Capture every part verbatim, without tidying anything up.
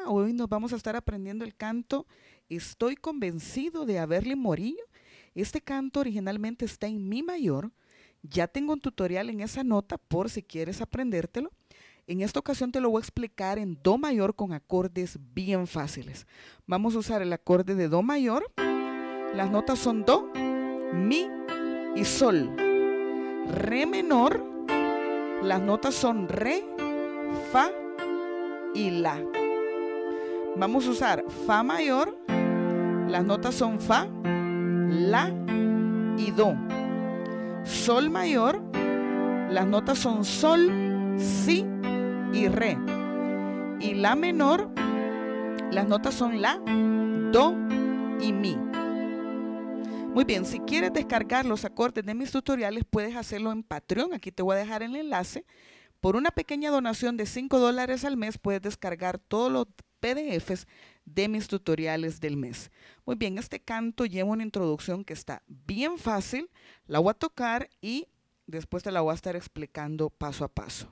Hoy nos vamos a estar aprendiendo el canto Estoy convencido de Averly Morillo. Este canto originalmente está en mi mayor. Ya tengo un tutorial en esa nota por si quieres aprendértelo. En esta ocasión te lo voy a explicar en do mayor con acordes bien fáciles. Vamos a usar el acorde de do mayor. Las notas son do, mi y sol. Re menor. Las notas son re, fa y la. Vamos a usar fa mayor. Las notas son fa, la y do. Sol mayor. Las notas son sol, si y re. Y la menor. Las notas son la, do y mi. Muy bien, si quieres descargar los acordes de mis tutoriales, puedes hacerlo en Patreon. Aquí te voy a dejar el enlace. Por una pequeña donación de cinco dólares al mes, puedes descargar todos los P D Fs de mis tutoriales del mes. Muy bien, este canto lleva una introducción que está bien fácil. La voy a tocar y después te la voy a estar explicando paso a paso.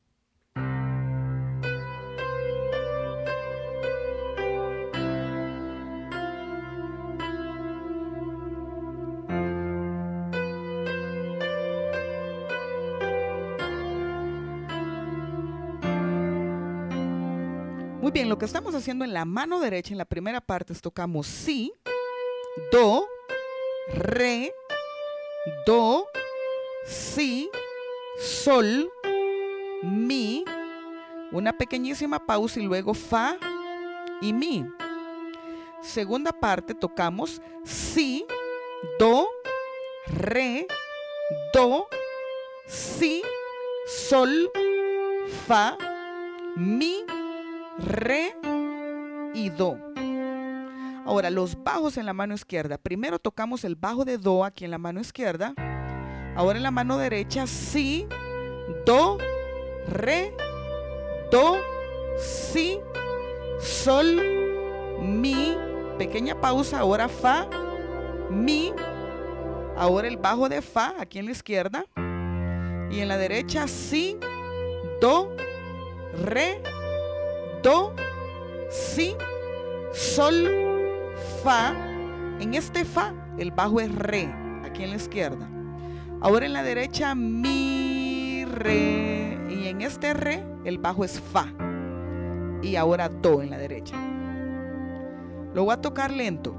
Muy bien, lo que estamos haciendo en la mano derecha, en la primera parte, es tocamos si, do, re, do, si, sol, mi, una pequeñísima pausa y luego fa y mi. Segunda parte, tocamos si, do, re, do, si, sol, fa, mi, re y do. Ahora los bajos en la mano izquierda. Primero tocamos el bajo de do aquí en la mano izquierda. Ahora en la mano derecha si, do, re, do, si, sol, mi. Pequeña pausa. Ahora fa, mi. Ahora el bajo de fa aquí en la izquierda. Y en la derecha si, do, re, do, si, sol, fa. En este fa el bajo es re aquí en la izquierda. Ahora en la derecha mi, re. Y en este re el bajo es fa. Y ahora do en la derecha. Lo voy a tocar lento.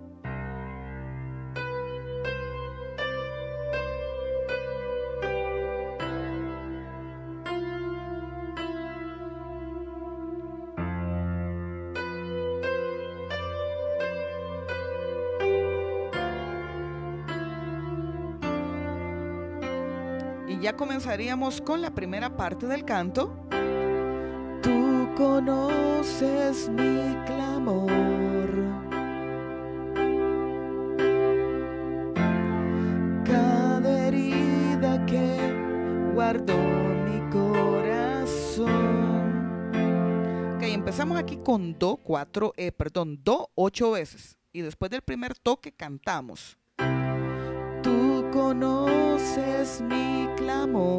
Y ya comenzaríamos con la primera parte del canto. Tú conoces mi clamor, cada herida que guardó mi corazón. Ok, empezamos aquí con do cuatro, eh, perdón, do ocho veces. Y después del primer toque cantamos. Tú conoces mi clamor.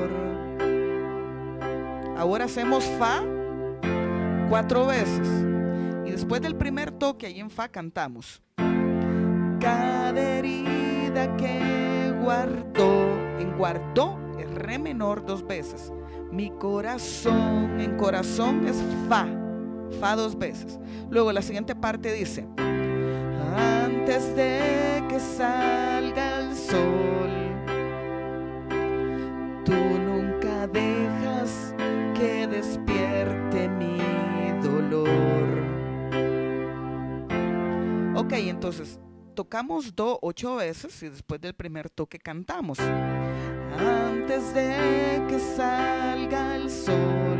Ahora hacemos fa cuatro veces. Y después del primer toque ahí en fa cantamos. Cada herida que guardó. En guardó es re menor dos veces. Mi corazón. En corazón es fa. Fa dos veces. Luego la siguiente parte dice. Antes de que salga el sol, tú nunca dejas que despierte mi dolor. Ok, entonces tocamos do ocho veces y después del primer toque cantamos. Antes de que salga el sol,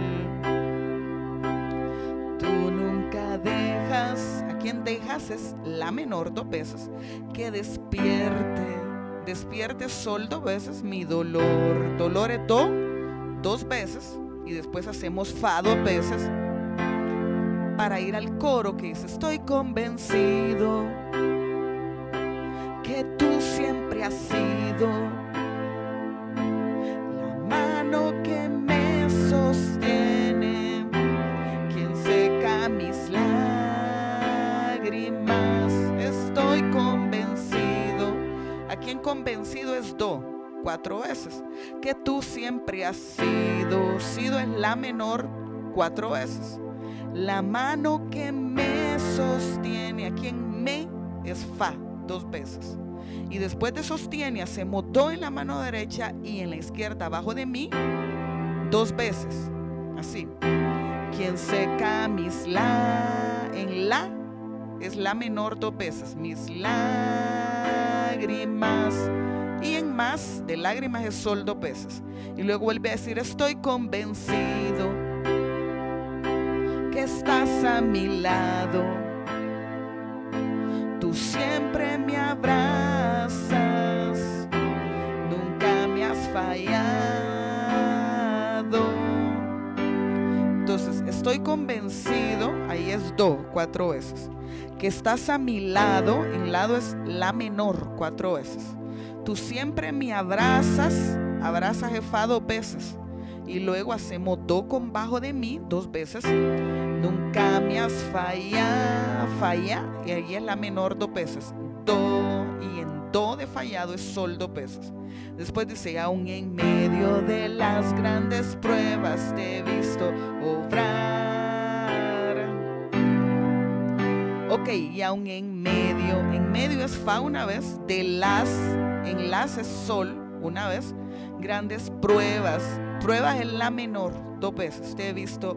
tú nunca dejas. Quien dejas es la menor dos veces, que despierte, despierte sol dos veces mi dolor. Dolor es do dos veces y después hacemos fa dos veces para ir al coro que dice estoy convencido que tú siempre has sido la mano que me sostiene, quien se camina mis lágrimas. Estoy convencido. Aquí en convencido es do, cuatro veces. Que tú siempre has sido. Sido es la menor, cuatro veces. La mano que me sostiene. Aquí en me es fa, dos veces. Y después de sostiene hacemos do en la mano derecha y en la izquierda abajo de mí, dos veces. Así. Quien seca mis la, en la es la menor dos veces. Mis lágrimas. Y en más de lágrimas es sol dos veces. Y luego vuelve a decir estoy convencido que estás a mi lado. Tú siempre me abrazas. Nunca me has fallado. Entonces estoy convencido. Ahí es do, cuatro veces. Que estás a mi lado. En lado es la menor, cuatro veces. Tú siempre me abrazas. Abrazas es fa dos veces. Y luego hacemos do con bajo de mí dos veces. Nunca me has fallado. Falla. Y ahí es la menor dos veces. Do. Y en do de fallado es sol dos veces. Después dice aún en medio de las grandes pruebas te he visto obrar. Ok, y aún en medio. En medio es fa una vez. De las. En las es sol una vez. Grandes pruebas. Pruebas es la menor dos veces. Te he visto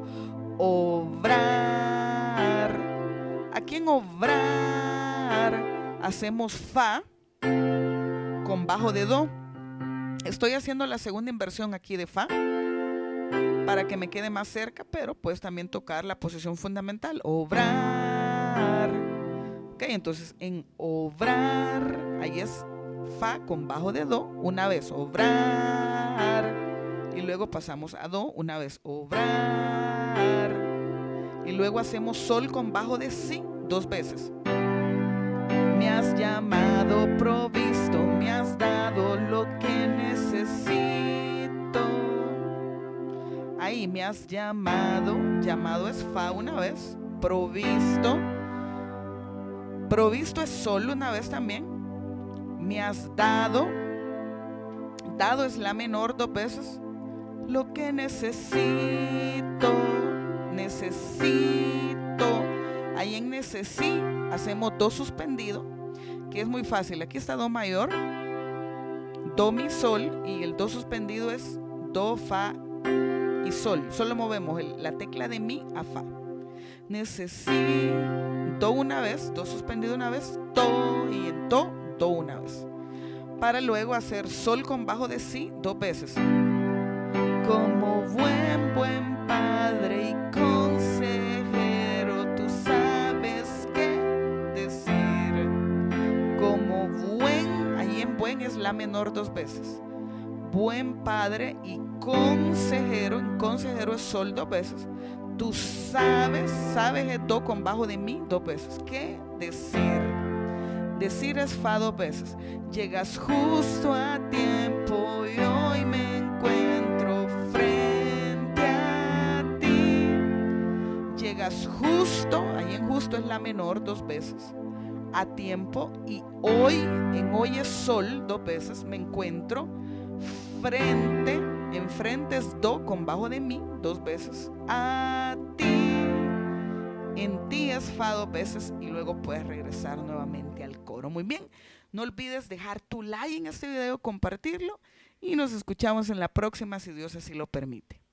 obrar. Aquí en obrar hacemos fa con bajo de do. Estoy haciendo la segunda inversión aquí de fa para que me quede más cerca, pero puedes también tocar la posición fundamental. Obrar. Ok, entonces en obrar, ahí es fa con bajo de do una vez. Obrar. Y luego pasamos a do una vez. Obrar. Y luego hacemos sol con bajo de si dos veces. Me has llamado provisto, me has dado lo que necesito. Ahí me has llamado. Llamado es fa una vez. Provisto. Provisto es sol una vez también. Me has dado. Dado es la menor dos veces. Lo que necesito. Necesito. Ahí en necesito hacemos do suspendido, que es muy fácil. Aquí está do mayor, do mi sol, y el do suspendido es do, fa y sol. Solo movemos el, la tecla de mi a fa. Necesito una vez, do suspendido una vez, do, y en do, do una vez. Para luego hacer sol con bajo de si dos veces. Como buen, buen padre y consejero, tú sabes qué decir. Como buen, ahí en buen es la menor dos veces. Buen padre y consejero, en consejero es sol dos veces. Tú sabes, sabes es do con bajo de mi dos veces. ¿Qué decir? Decir es fa dos veces. Llegas justo a tiempo y hoy me encuentro frente a ti. Llegas justo, ahí en justo es la menor dos veces. A tiempo, y hoy, en hoy es sol dos veces. Me encuentro frente, en frente es do con bajo de mi dos veces. A ti. En ti es fa dos veces y luego puedes regresar nuevamente al coro. Muy bien, no olvides dejar tu like en este video, compartirlo y nos escuchamos en la próxima si Dios así lo permite.